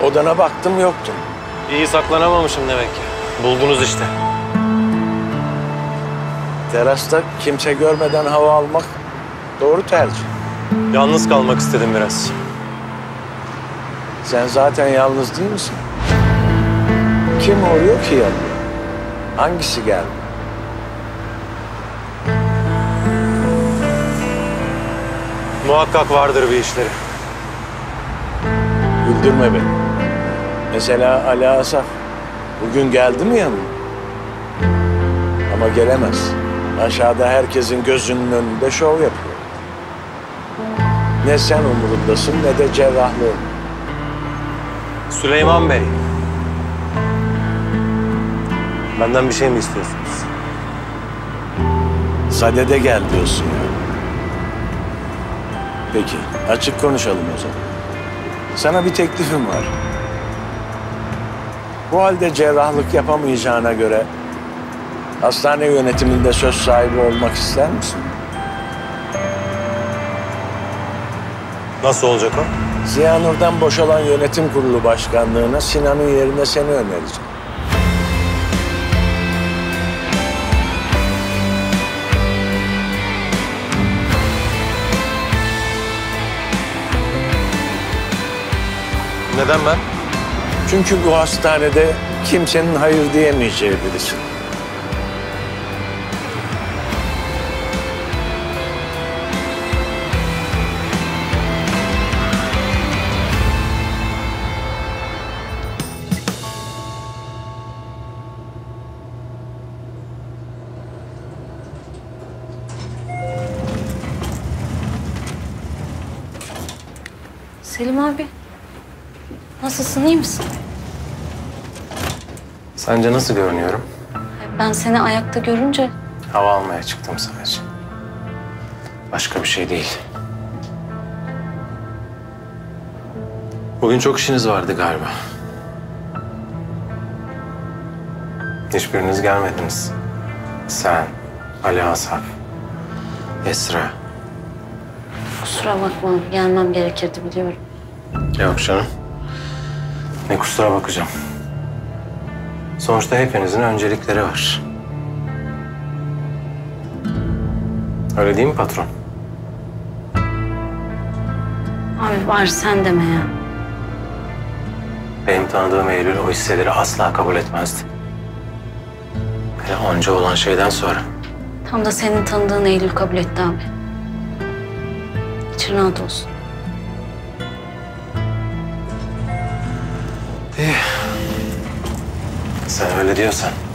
Odana baktım yoktun. İyi saklanamamışım demek ki. Buldunuz işte. Terasta kimse görmeden hava almak doğru tercih. Yalnız kalmak istedim biraz. Sen zaten yalnız değil misin? Kim oluyor ki yanında? Hangisi geldi? Muhakkak vardır bir işleri. Güldürme beni. Mesela Ali Asaf bugün geldi mi yanına? Ama gelemez. Aşağıda herkesin gözünün önünde şov yapıyor. Ne sen umurundasın ne de cerrahlığın. Süleyman Bey. Benden bir şey mi istiyorsunuz? Sadede gel diyorsun ya. Peki, açık konuşalım o zaman. Sana bir teklifim var. Bu halde cerrahlık yapamayacağına göre hastane yönetiminde söz sahibi olmak ister misin? Nasıl olacak o? Ziyanur'dan boşalan yönetim kurulu başkanlığına Sinan'ın yerine seni önereceğim. Neden ben? Çünkü bu hastanede kimsenin hayır diyemeyeceği birisin. Selim abi, nasılsın, iyi misin? Sence nasıl görünüyorum? Ben seni ayakta görünce Hava almaya çıktım sadece. Başka bir şey değil. Bugün çok işiniz vardı galiba. Hiçbiriniz gelmediniz. Sen, Ali Asaf, Esra. kusura bakma, gelmem gerekirdi biliyorum. Yok canım. Ne kusura bakacağım. Sonuçta hepinizin öncelikleri var. Öyle değil mi patron? Abi var sen deme ya. Benim tanıdığım Eylül o hisseleri asla kabul etmezdi. Hele onca olan şeyden sonra. Tam da senin tanıdığın Eylül kabul etti abi. İçin rahat olsun. İyi. Sen öyle diyorsan.